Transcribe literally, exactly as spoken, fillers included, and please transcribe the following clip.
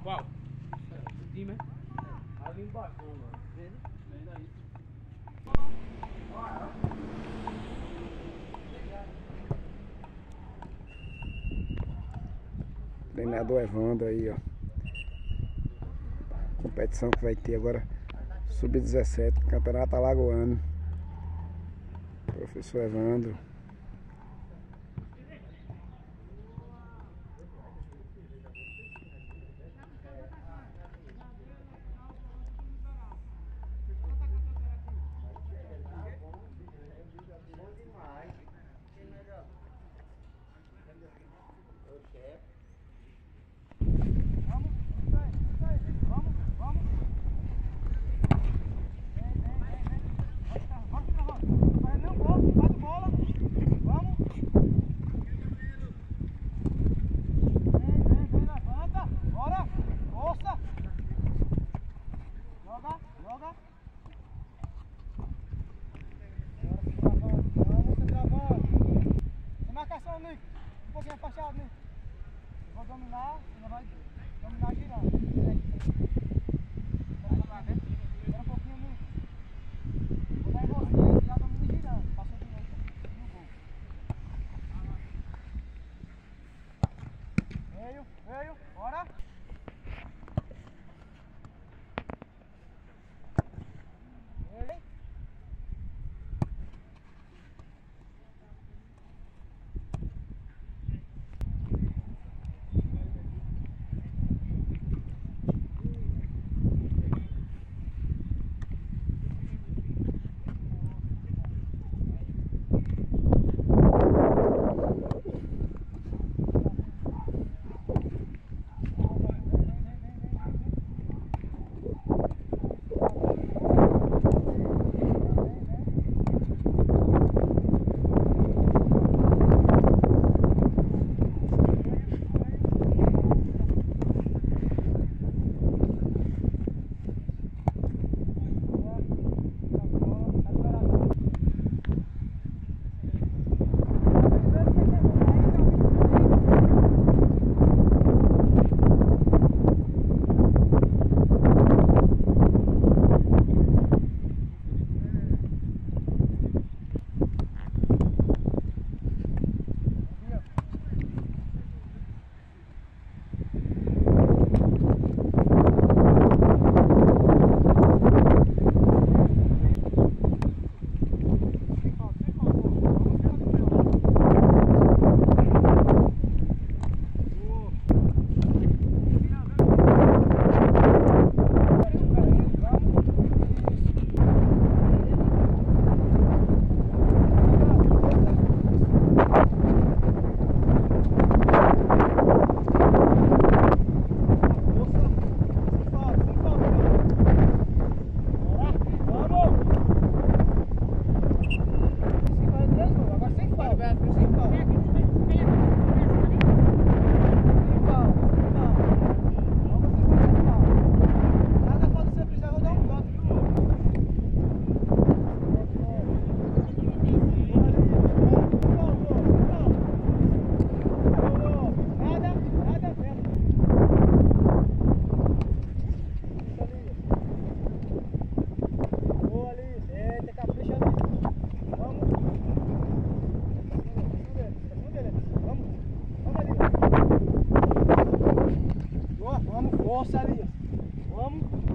Qual? O time, é? Ali embaixo, mano. Vendo? Vendo aí. Treinador Evandro aí, ó. Competição que vai ter agora, sub dezessete, Campeonato Alagoano. Professor Evandro. Marcação, Nico. Um pouquinho afastado, Nico. Vou dominar, ainda vai dominar girando. Espera um pouquinho, Nico. Vou dar em você, você já domina girando. Passou direito no gol. Veio, veio, bora. Veio. Força ali. Vamos.